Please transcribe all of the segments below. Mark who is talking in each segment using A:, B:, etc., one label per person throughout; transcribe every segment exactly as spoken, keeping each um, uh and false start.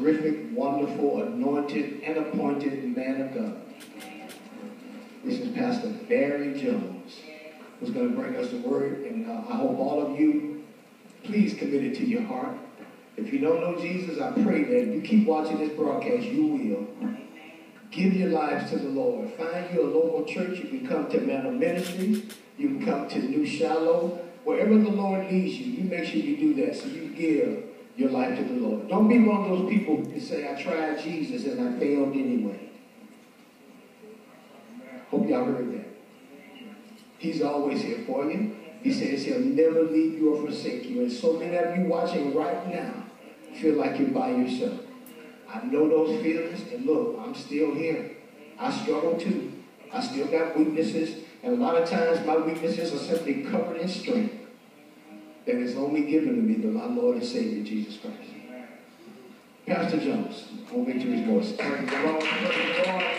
A: terrific, wonderful, anointed, and appointed man of God. This is Pastor Barry Jones, who's going to bring us the word. And uh, I hope all of you, please commit it to your heart. If you don't know Jesus, I pray that if you keep watching this broadcast, you will. Give your lives to the Lord. Find you a local church. You can come to Manor Ministries. You can come to New Shallow. Wherever the Lord leads you, you make sure you do that. So you give your life to the Lord. Don't be one of those people who say, I tried Jesus and I failed anyway. Hope y'all heard that. He's always here for you. He says he'll never leave you or forsake you. And so many of you watching right now feel like you're by yourself. I know those feelings, and look, I'm still here. I struggle too. I still got weaknesses, and a lot of times my weaknesses are simply covered in strength that is only given to me by my Lord and Savior, Jesus Christ. Pastor Jones, on Victory's Voice.
B: Praise the Lord, praise the Lord.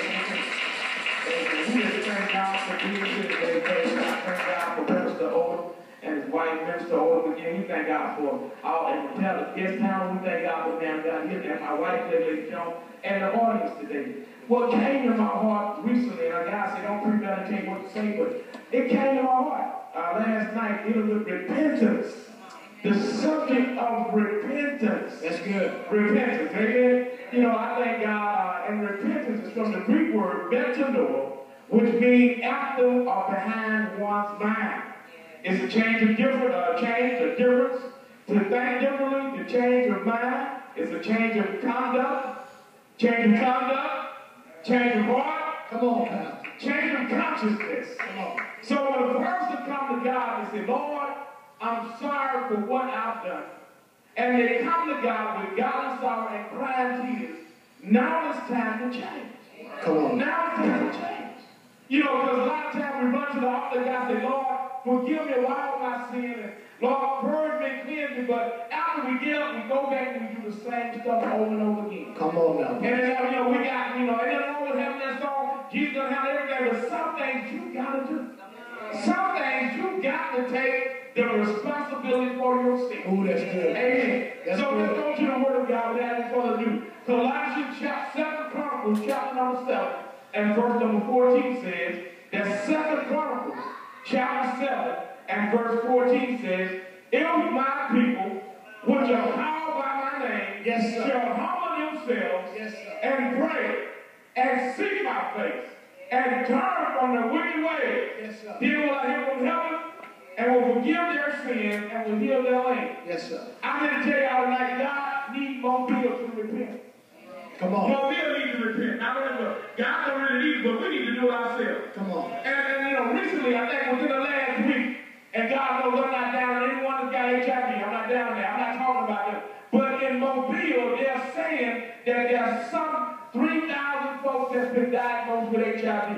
B: We just thank God for being here today. Praise God, thank God for Pastor Odom and his wife, Minister Odom again. We thank God for all and tell the guest town. We thank God for them down here, and my wife, Lady Jones, and the audience today. What came to my heart recently, and God said, don't premeditate what to say, but it came to my heart uh, last night dealing with repentance. The subject of repentance.
A: That's good.
B: Repentance, amen? You know, I thank God, uh, and repentance is from the Greek word metanoia, which means after or behind one's mind. It's a change of different, uh, change of difference, to think differently, to change of mind. It's a change of conduct, change of conduct, change of heart.
A: Come on, Pastor.
B: Change of consciousness.
A: Come on.
B: So when a person comes to God and says, Lord, I'm sorry for what I've done. And they come to God with godly sorrow and crying tears. Now it's time to change.
A: Come on.
B: Now it's time to change. You know, because a lot of times we run to the altar and God say, Lord, forgive me of all my sin. And Lord, purge me, cleanse me. But after we get up, we go back and we do the same stuff over and over again.
A: Come on now.
B: And then, you know, we got, you know, and then always having that song, Jesus doesn't have everything, but some things you got to do. Some things you got to take the responsibility for your sin.
A: Oh, that's good.
B: Amen.
A: That's
B: so
A: good.
B: let's go to the Word of God without any further ado. Colossians chapter seven Chronicles, chapter number seven, and verse number fourteen says that Second Chronicles, chapter seven, and verse fourteen says, if my people, which are called by my name,
A: yes, sir,
B: shall humble themselves,
A: yes, sir,
B: and pray, and seek my face, and turn from their wicked ways,
A: yes, sir,
B: then will I hear from heaven, and will forgive their sin, and will heal their land.
A: Yes, sir.
B: I'm going to tell y'all tonight, God needs Mobile to repent.
A: Come on.
B: Mobile needs to repent. Now remember, God don't really need it, but we need to do it ourselves.
A: Come on.
B: And, and you know, recently, I think within the last week, and God knows I'm not down on anyone that's got H I V. I'm not down there. I'm not talking about them. But in Mobile, they're saying that there's some three thousand folks that's been diagnosed with H I V.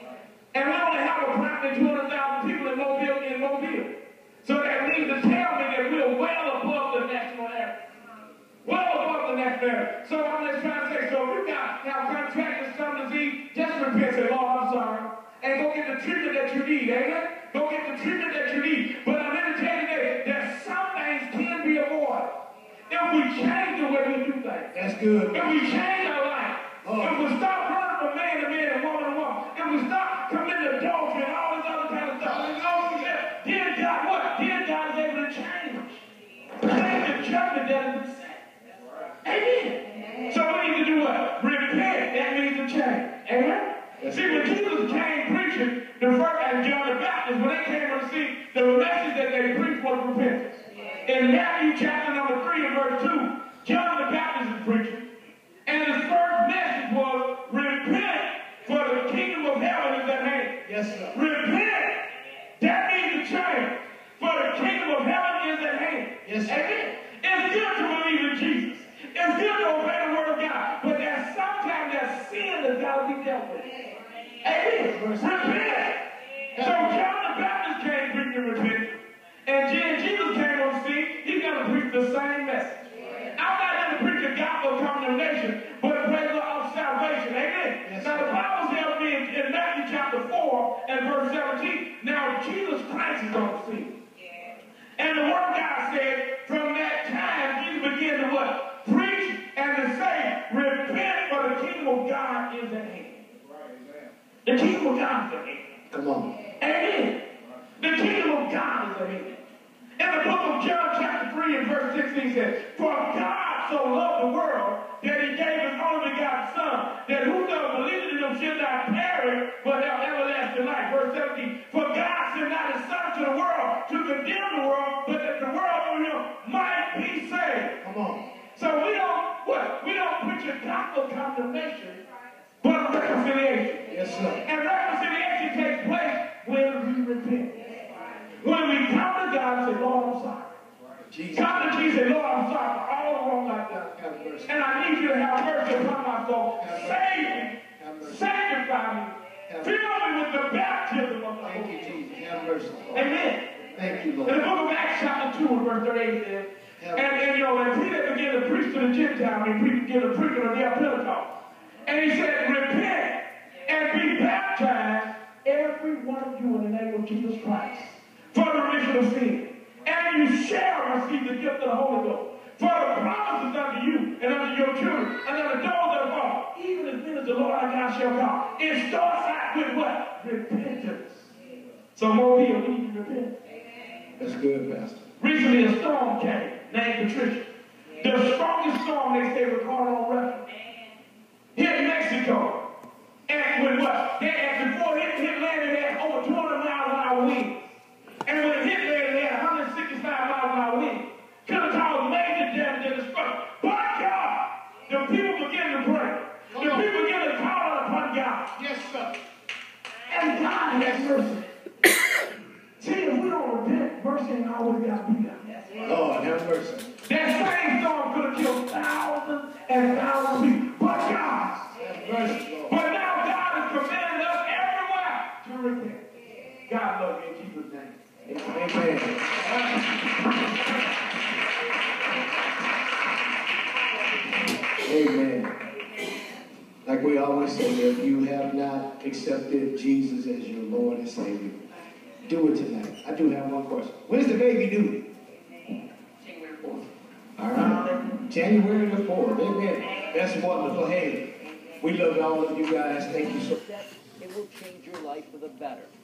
B: And we only have approximately two hundred thousand people in Mobile in Mobile. So that means to tell me that we're well above the national average. Well above the national average. So I'm just trying to say, so if you got have contracted some disease, just repent, say, Lord, I'm sorry. And go get the treatment that you need, amen? Go get the treatment that you need. But I'm going to tell you that, that some things can be avoided if we change the way we do things.
A: That's good.
B: If we change our life.
A: Oh.
B: If we stop running from man to man and woman to woman. If we stop committing adultery and all this other kind of stuff. Then God, what? Then God is able to change. Change the judgment that has been set. Amen. So we need to do what? Repent. That means to change. Amen? See, when Jesus came preaching, the first, and John the Baptist, when they came on the scene, the message that they preached was repentance. In Matthew chapter number three and verse two, John the Baptist is preaching, and his first message was, repent, for the kingdom of heaven is at hand.
A: Yes, sir.
B: Repent. That means to change, for the kingdom of heaven is at hand.
A: Yes, sir.
B: Amen. It's good to believe in Jesus. It's good to obey the word of God, but there's sometimes that sin that's got to be dealt with. Amen. Repent. So John the Baptist came preaching repentance. And Jesus came on the scene. He's going to preach the same message. I'm not going to preach the gospel of condemnation, but praise the of salvation. Amen. Yes, now the Bible tells me in, in Matthew chapter four and verse seventeen, now Jesus Christ is on the scene. And the word of God said, from that time, Jesus began to what? Preach and God is at hand. The kingdom of God is at hand.
A: Come on.
B: Amen. The kingdom of God is at hand. In the book of John chapter three and verse sixteen says, for God so loved the world that he gave his only begotten Son, that whosoever believes in him should not perish, but have everlasting life. Verse seventeen, for God sent not his Son to the world to condemn the world, but that the world through him might be saved.
A: Come on.
B: So we don't, what? We don't preach a gospel condemnation, but reconciliation.
A: Yes, sir.
B: And reconciliation takes place when we repent. When we come to God and say, Lord, I'm sorry.
A: Jesus.
B: Come to Jesus and say, Lord, I'm sorry for all the wrong I've done.
A: Have mercy.
B: And I need you to have mercy upon my soul. Save me.
A: Have mercy.
B: Sanctify me.
A: Have
B: Fill me with the baptism of the
A: Thank
B: Holy
A: you,
B: Spirit.
A: Jesus. Have mercy. Lord.
B: Amen.
A: Thank you,
B: In the
A: Lord.
B: book of Acts chapter two and verse thirty-eight says,
A: Have
B: and, and you know, and Peter began to preach to the Gentiles, and he began to preach on the day of Pentecost. And he said, repent and be baptized, every one of you, in the name of Jesus Christ, for the remission of sin. And you shall receive the gift of the Holy Ghost. For the promises unto you and unto your children and unto those that are born, even as many as the Lord our God shall come. It starts out with what? Repentance. So more people need to repent.
A: That's good, Pastor.
B: Recently a storm came named Patricia. The strongest storm they say recorded on record. Hit Mexico. And with what? They had before it hit land, it had over two hundred miles an hour winds. And when it hit land, it had one hundred sixty-five miles an hour winds. Could have caused major damage and destruction. But God, the people began to pray. The people began to call out upon God.
A: Yes, sir.
B: And God has mercy. See, if we don't repent, mercy ain't always got to be there.
A: Lord, have mercy.
B: That same storm could have killed thousands and thousands of people. But God.
A: Have mercy, Lord.
B: But now God has commanded us everywhere to repent. God love you in Jesus' name.
A: Amen. Amen. Like we always say, if you have not accepted Jesus as your Lord and Savior, do it tonight. I do have one question. When's the baby due?
B: January fourth.
A: All right. January the fourth. Amen. That's wonderful. Hey, we love all of you guys. Thank you so much.
C: It will change your life for the better.